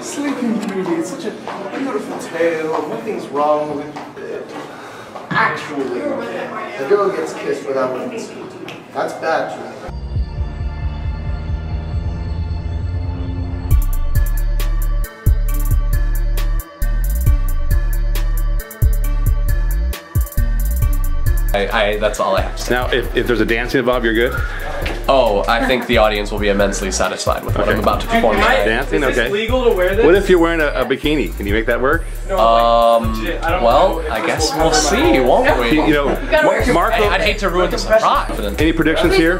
Sleeping Beauty, it's such a beautiful tale. Nothing's wrong with it. Actually, the girl gets kissed without limits. That's bad, Julie. That's all I have to say. Now, if there's a dancing involved, you're good? Oh, I think the audience will be immensely satisfied with what I'm about to perform tonight. Dancing? Is this Okay. legal to wear this? What if you're wearing a bikini? Can you make that work? Well, I guess we'll see, won't we? You know, Marco, I'd hate to ruin the surprise. any predictions here?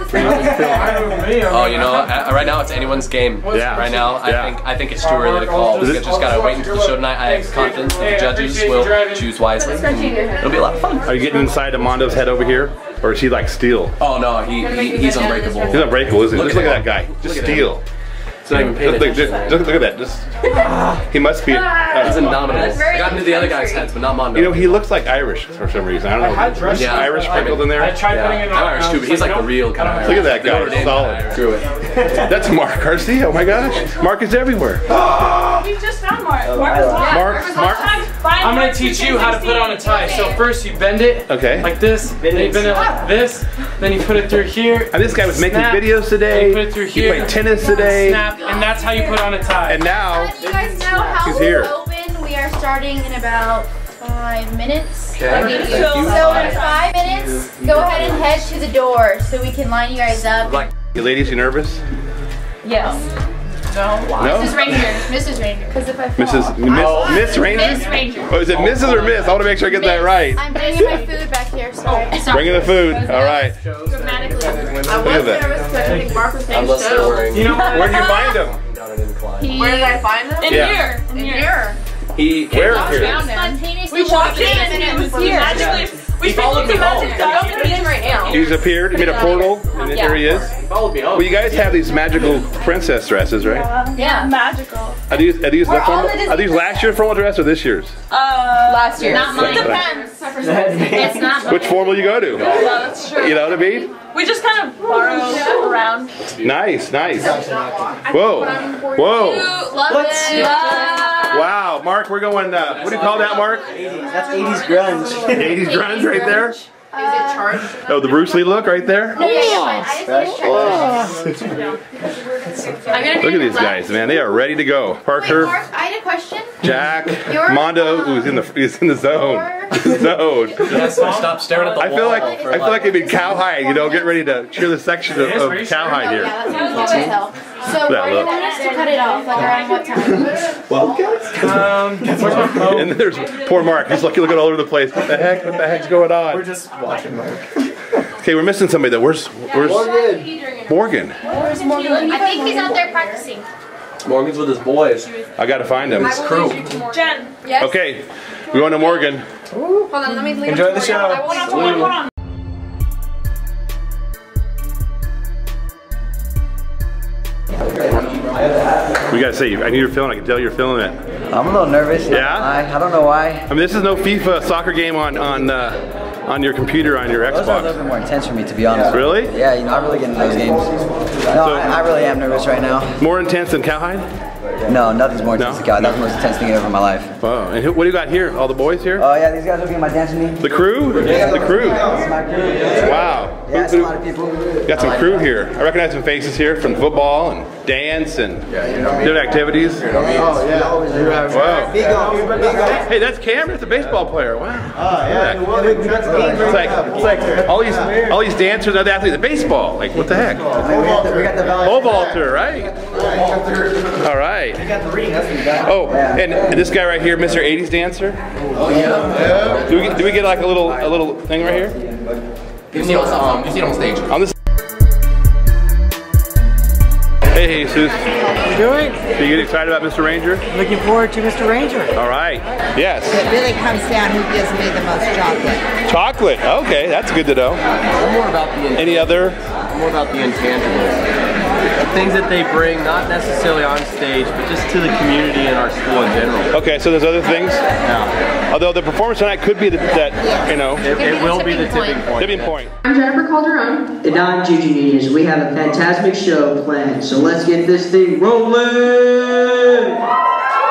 Oh, you know, right now it's anyone's game. Yeah. Right now, I think it's too early to call. We just gotta wait until the show tonight. I have confidence that the judges will choose wisely. It'll be a lot of fun. Are you getting inside Amondo's head over here? Or is he like steel? Oh no, he's unbreakable. He's unbreakable, isn't he? Just look at that guy. Just steel. It's not even paid attention. Look at that. Just he must be. He's indomitable. I got into the other guy's heads, but not Mondo. You know, he looks like Irish for some reason. I don't know. Is Irish sprinkled in there? I tried putting it on. I'm Irish too, but he's like the real kind of Irish. Look at that guy. Solid. Screw it. That's Mark Garcia. Oh my gosh. Mark is everywhere. We just found Mark. Mark. I'm gonna teach you how to put on a tie. So first you bend it like this, then you bend it like this, then you put it through here. And this guy was making videos today. You put it through here. He played tennis today. Snap, and that's how you put on a tie. And now You guys know how he's here. we're open. We are starting in about 5 minutes. Okay. So in 5 minutes, go ahead and head to the door so we can line you guys up. You ladies, you nervous? Yes. No. No? Mrs. Ranger. Mrs. Ranger. Because if I fall. Miss Ranger? Miss Ranger. Oh, is it Mrs. or Miss? I want to make sure I get that right. I'm bringing my food back here. Sorry. Bringing the food. All right. Grammatically. Look at that. Unless they're wearing. You know what? Where did you find him? Where did I find them? In here. In here. Where here? Spontaneously We walked in and it was here. We followed the magic dog. He's right now. He's appeared. He made a portal, and here he is. Followed me home. Well, you guys have these magical princess dresses, right? Yeah. Magical. Are these last year's formal dress or this year's? Last year. Not mine. Depends. It's not mine. Which form will you go to? Well, that's true. You know what I mean? We just kind of borrow around. Nice. Whoa. Love it. Wow, Mark, we're going, what do you call that, Mark? 80s. That's 80s grunge. 80s grunge right there? Is it charged? Oh, the Bruce Lee look right there? No, I just Look at these guys, man. They are ready to go. Parker, Mark, I had a question. Jack, Mondo, who's in the zone. Stop staring at the wall. I feel like they've been cowhide, you know, getting ready to cheer the section of cowhide here. Yeah, that's what I tell. So we're going to have to cut it off, like around what time? And then there's poor Mark. He's looking all over the place. What the heck's going on? We're just watching Mark. Okay, we're missing somebody though. Where's Morgan? Where's Morgan? I think he's out there practicing. Morgan's with his boys. I gotta find him. His crew. Jen. Yes? Okay, we're going to Morgan. Hold on, let me leave. Enjoy the show. Hold on. We gotta say, I knew you're feeling. I can tell you're feeling it. I'm a little nervous. Yeah? I don't know why. I mean, this is no FIFA soccer game on your computer on your Those are a Xbox. little bit more intense for me, to be honest. Really? Yeah, you know, I really get into those games. No, I really am nervous right now. More intense than cowhide? No, nothing's more intense than God. That's the most intense thing ever in my life. Wow. And what do you got here? All the boys here? Oh yeah, these guys will be my dancing team. The crew? The crew. This is my crew. Wow. Yeah, it's a lot of people. Got some crew here. I recognize some faces here from football and dance and different activities. Oh, yeah. Wow. Bigo. Hey, that's Cameron. It's a baseball player. Wow. Oh, yeah. It's like all these dancers and other athletes at baseball. Like, what the heck? We got the Pole vaulter, right? All right. Oh, and this guy right here, Mr. 80s dancer. Oh, yeah. Do we get like a little thing right here? You see it on stage. On this. Hey, Jesus. How you doing? Do you get excited about Mr. Ranger? Looking forward to Mr. Ranger. All right. Yes. It really comes down who gives me the most chocolate. Chocolate. Okay, that's good to know. More about the more about the intangibles. The things that they bring, not necessarily on stage, but just to the community and our school in general. Okay, so there's other things? Yeah. Although the performance tonight could be that you know. It will be the tipping point. Tipping point. I'm Jennifer Calderon. And I'm Gigi Nunez. We have a fantastic show planned, so let's get this thing rolling!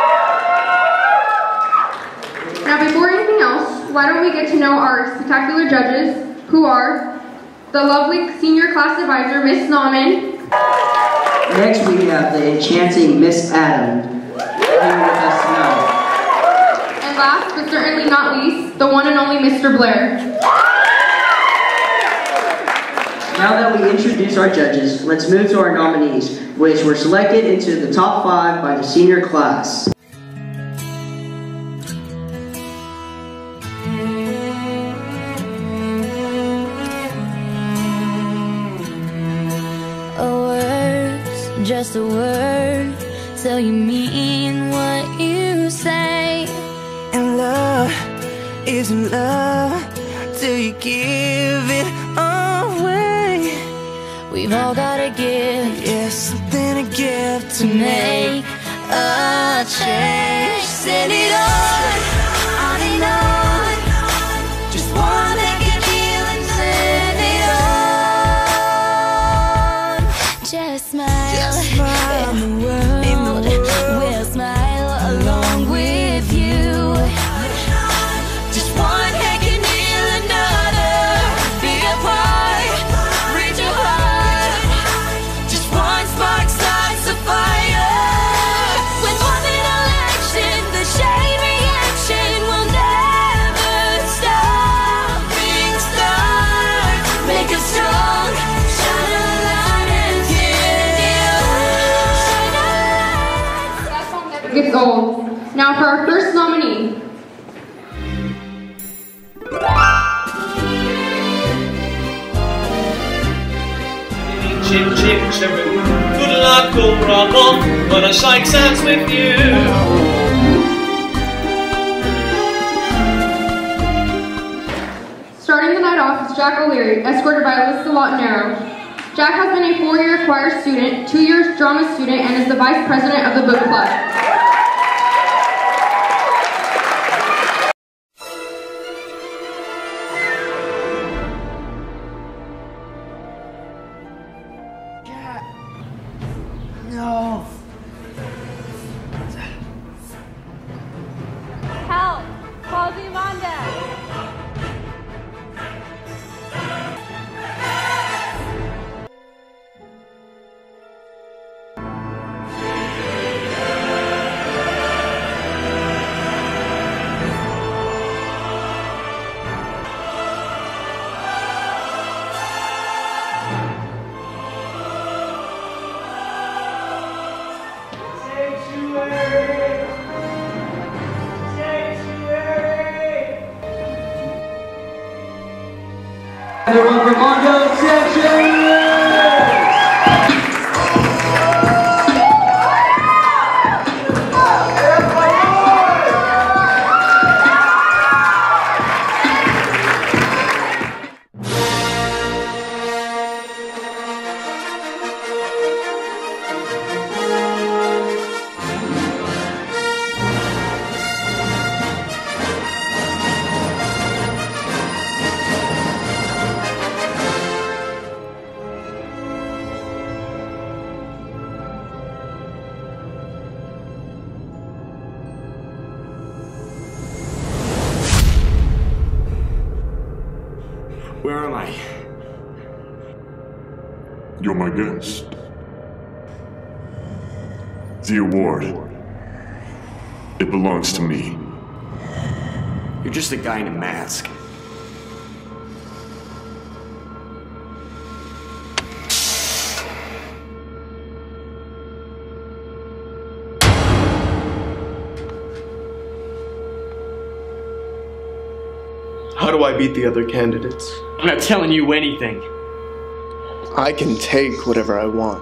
get to know our spectacular judges, who are the lovely senior class advisor, Miss Nauman. Next, we have the enchanting Miss Adam here with us tonight. And last, but certainly not least, the one and only Mr. Blair. Now that we introduce our judges, let's move to our nominees, which were selected into the top 5 by the senior class. Just a word, so you mean what you say. And love isn't love till you give it away. We've all got a gift, yeah, something to give to make a change. Send it on and on. Just one that can heal and send it on. Just smile. And the world will smile along with you. Just one hand can heal another. Be apart, reach your heart. Just one spark starts a fire. With one little action, the chain reaction will never stop. Being stars make us strong. Shine a light and Gets old. Now for our first nominee. Chip, chip, chiroo. Good luck, old rubble, when I shake hands with you. Starting the night off is Jack O'Leary, escorted by Alyssa Latanero. Jack has been a 4-year choir student, 2 years drama student, and is the vice president of the book club. No. Help! Call the Amanda! Everyone from Mondo Section! Where am I? You're my guest. The award. It belongs to me. You're just a guy in a mask. How do I beat the other candidates? I'm not telling you anything. I can take whatever I want.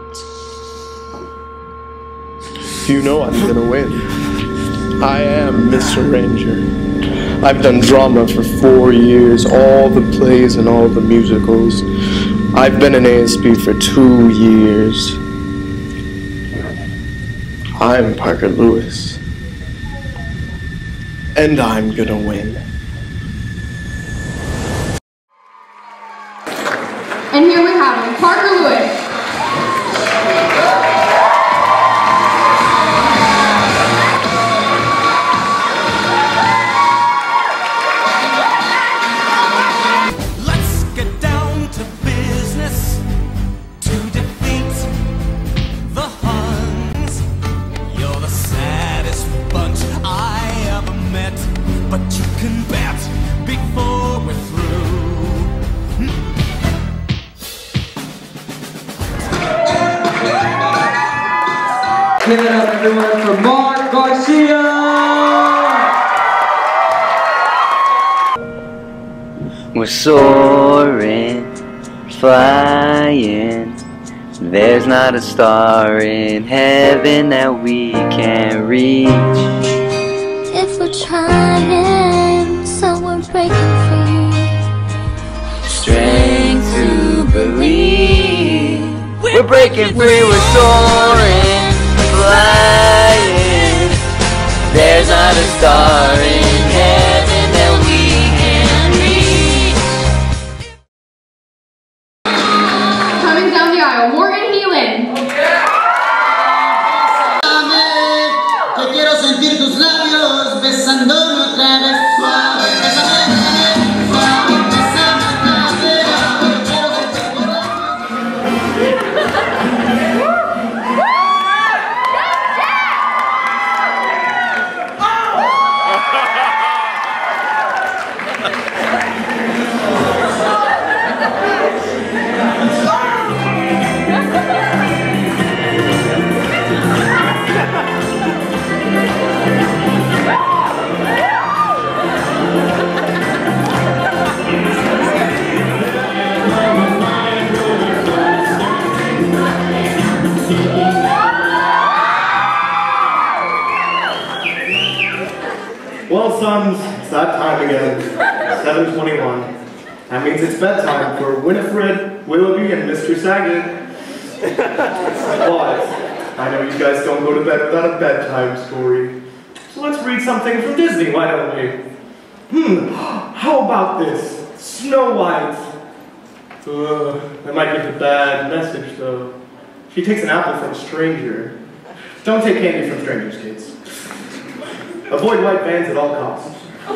You know I'm gonna win. I am Mr. Ranger. I've done drama for 4 years, all the plays and all the musicals. I've been an ASB for 2 years. I'm Parker Lewis. And I'm gonna win. And here we have him, Parker Lewis. give it up, everyone, for Mark Garcia! We're soaring, flying. There's not a star in heaven that we can't reach. If we're trying, so we're breaking free. Strength to believe. We're breaking free, we're soaring, flying. There's not a star in heaven that we can reach. Coming down the aisle, Morgan Heelan. Que quiero sentir tus labios besándome otra vez suave. Bésame, suave, bésame otra vez. Quiero sentir tus Well, sons, it's that time again. 7:21. That means it's bedtime for Winifred, Willoughby, and Mr. Saget. But I know you guys don't go to bed without a bedtime story. So let's read something from Disney, why don't we? How about this? Snow White. That might give a bad message, though. She takes an apple from a stranger. Don't take candy from strangers, kids. Avoid white vans at all costs.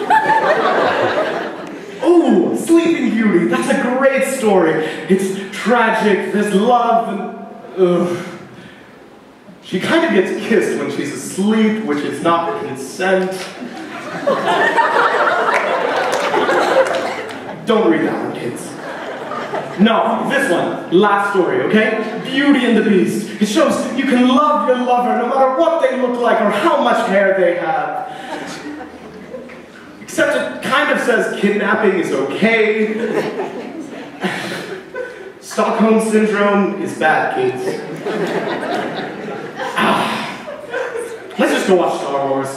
Ooh, Sleeping Beauty. That's a great story. It's tragic, there's love, and she kind of gets kissed when she's asleep, which is not consent. Don't read that one, kids. No, this one, last story, okay? Beauty and the Beast. It shows you can love your lover no matter what they look like or how much hair they have. Except it kind of says kidnapping is okay. Stockholm Syndrome is bad, kids. Let's just go watch Star Wars.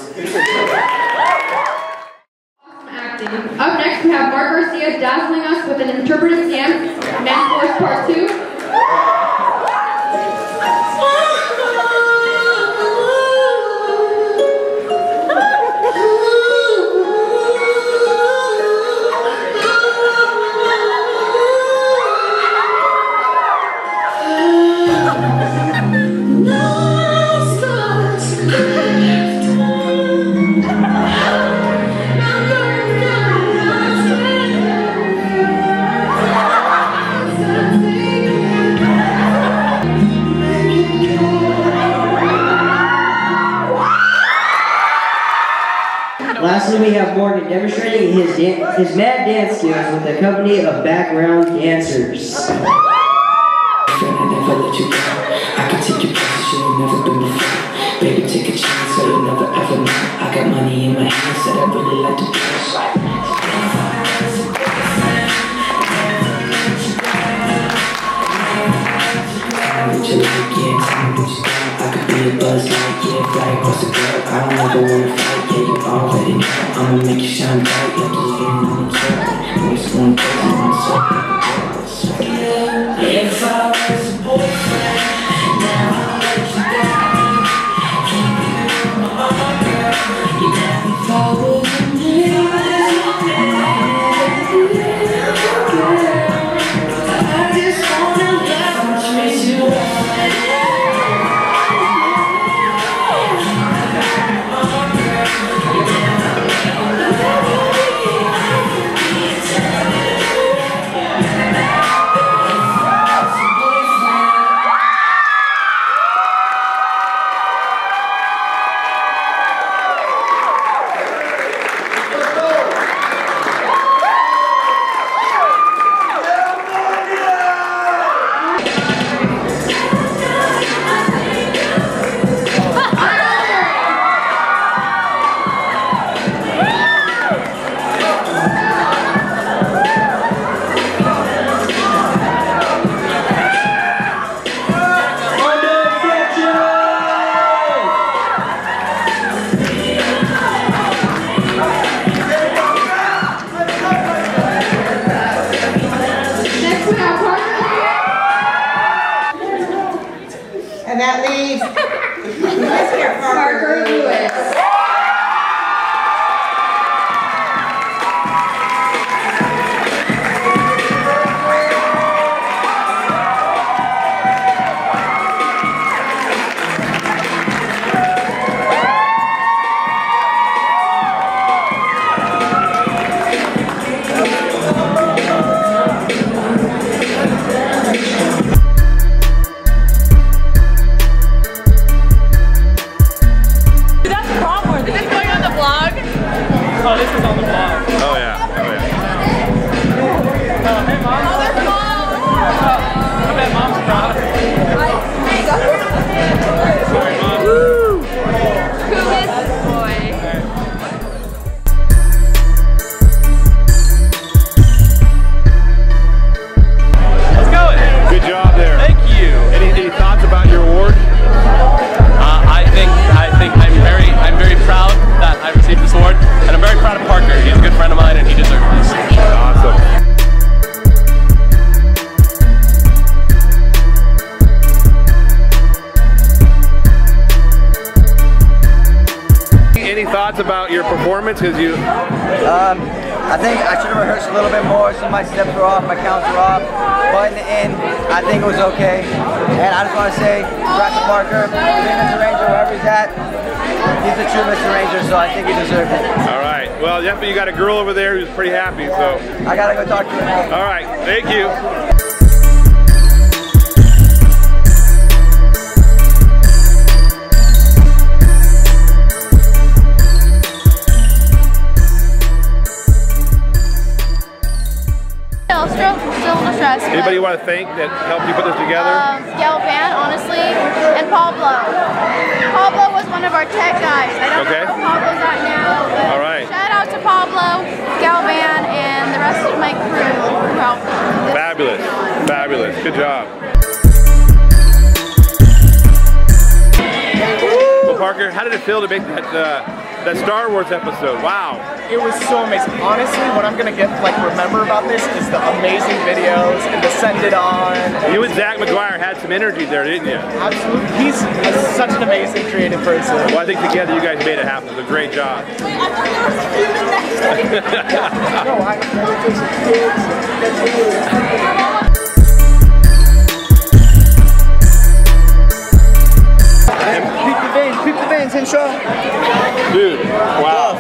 Up next, we have Mark Garcia dazzling us with an interpretive dance, Man Force Part 2. Lastly, we have Morgan demonstrating his mad dance skills with a company of background dancers. I never let you go. I can take you places you've never been before. Baby, take a chance so you'll never ever know. I got money in my hands that I really like to blow. What you like, yeah, tell me what you got. I could be a buzz like, yeah, fly across the globe. I don't ever wanna fight, yeah, you already know. I'ma make you shine bright, like you're laying on the top. Voice going crazy on the circle. If I was a boyfriend, now I'll let you down. Keep you my arm, girl. You got me if I was a man. I just wanna love and treat you right. Oh, this is on the vlog. Oh yeah. Oh yeah. Hey, Mom. Oh, there's Mom. I bet Mom's proud. Sorry, Mom. Woo! Who is this boy? Let's go. Good job there. Thank you. Any thoughts about your award? I think I'm very proud that I received this award, and I'm very proud of Parker. He's a good friend of mine, and he deserves this. Awesome. Any thoughts about your performance? Because you, I think I should have rehearsed a little bit more. Some of my steps were off, my counts were off. But in the end, I think it was okay. And I just want to say, congrats to Parker, Mr. Ranger, wherever he's at. He's a true Mr. Ranger, so I think he deserves it. all right. Well, definitely you got a girl over there who's pretty happy, so. I gotta go talk to her. All right. Thank you. Still under stress. Anybody you want to thank that helped you put this together? Galvan, honestly, and Pablo. Pablo was one of our tech guys. I don't know where Pablo's at now, but all right. Shout out to Pablo, Galvan, and the rest of my crew who helped. Fabulous. Fabulous. Good job. Well, Parker, how did it feel to make that Star Wars episode? Wow. It was so amazing. Honestly, what I'm gonna remember about this is the amazing videos and the Send It On. You and Zach McGuire had some energy there, didn't you? Absolutely. He's such an amazing creative person. Well, I think together you guys made it happen. It was a great job. Wait, I thought there was a human next to me. No, I just Peep the veins, Henshaw. Dude, wow.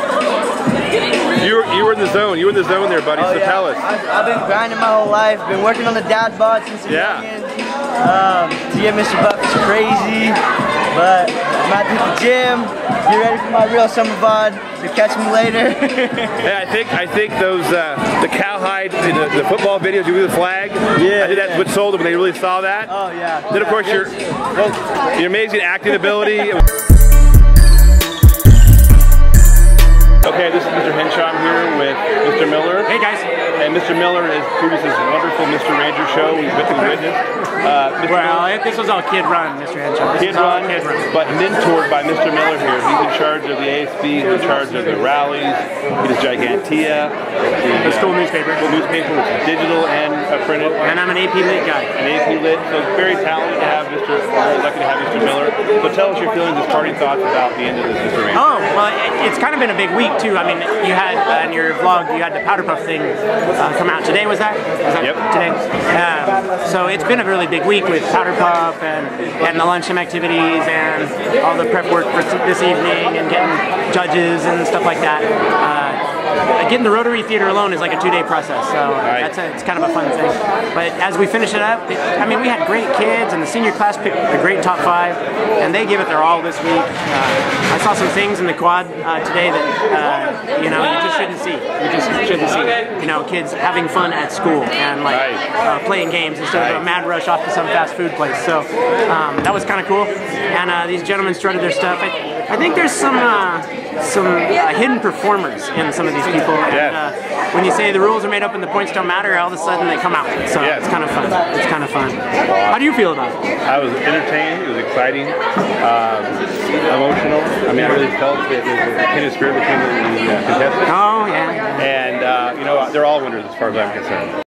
You were in the zone. You were in the zone there, buddy. Oh, so yeah. tell us. I've been grinding my whole life. Been working on the dad bod since a youngin'. To get Mr. Buck is crazy, but I'm about to hit the gym. Get ready for my real summer bod. So catch me later. Hey, I think those the cowhide, the football videos you do the flag. Yeah. I think that's what sold them when they really saw that. Oh yeah. Then of course your amazing acting ability. Okay, this is Mr. Henshaw. I'm here with Mr. Miller. Hey guys. And Mr. Miller has produced this wonderful Mr. Ranger show we've been witnessed. This was all kid run, Mr. Henshaw. Kid run, but mentored by Mr. Miller here. He's in charge of the ASB, he's in charge of the rallies, he does Gigantia, the school newspaper. School newspaper, which is digital and printed. And I'm an AP Lit guy. An AP Lit, so it's very talented to have very lucky to have Mr. Miller. So tell us your feelings, as parting thoughts about the end of this Mr. Ranger. Oh, well, it's kind of been a big week too. I mean, you had in your vlog, you had the Powder Puff thing come out today. Was that yep. Today? So it's been a really big week with Powder Puff and the luncheon activities and all the prep work for this evening and getting judges and stuff like that. Getting the Rotary Theater alone is like a 2-day process, so it's kind of a fun thing. But as we finish it up, I mean, we had great kids, and the senior class picked a great top 5, and they gave it their all this week. I saw some things in the quad today that you just shouldn't see. You just shouldn't see. Kids having fun at school and playing games instead of a mad rush off to some fast food place. So that was kind of cool. And these gentlemen strutted their stuff. I think there's some hidden performers in some of these people. And when you say the rules are made up and the points don't matter, all of a sudden they come out. So it's kind of fun. It's kind of fun. How do you feel about it? I was entertained. It was exciting, emotional. I mean, I really felt that there's a kindred spirit between the contestants. Oh yeah. And they're all winners as far as I'm concerned.